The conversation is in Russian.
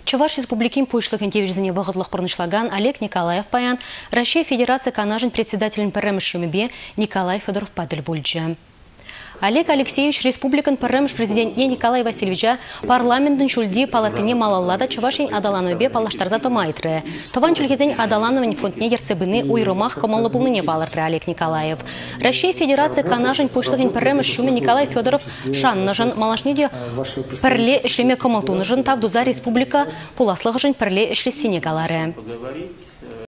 Чуваш Республикин пуйшлыгын тевизіне вағыдлық бұрнышлаган Олег Николаев паян, Россия Федерация канажын председателін пірімішімібе Николай Федоров падыл бульджи. Олег Алексеевич Республикан піріміш президентне Николай Васильевича парламентін шульди палатыне малаллада Чувашин адаланыбе палаштарда томайтры. Тован чульгезен адалановын фондне ерцебыны уйрымах комалы бұлныне балыртры Олег Николаев. Россия Федерация канажын пуйшлыгын піріміш шуме Николай Федоров шанныжын малашнеде пірле ішлеме комалтуныжын тавдуза республика пуласлығыжын пірле ішле сенегалары.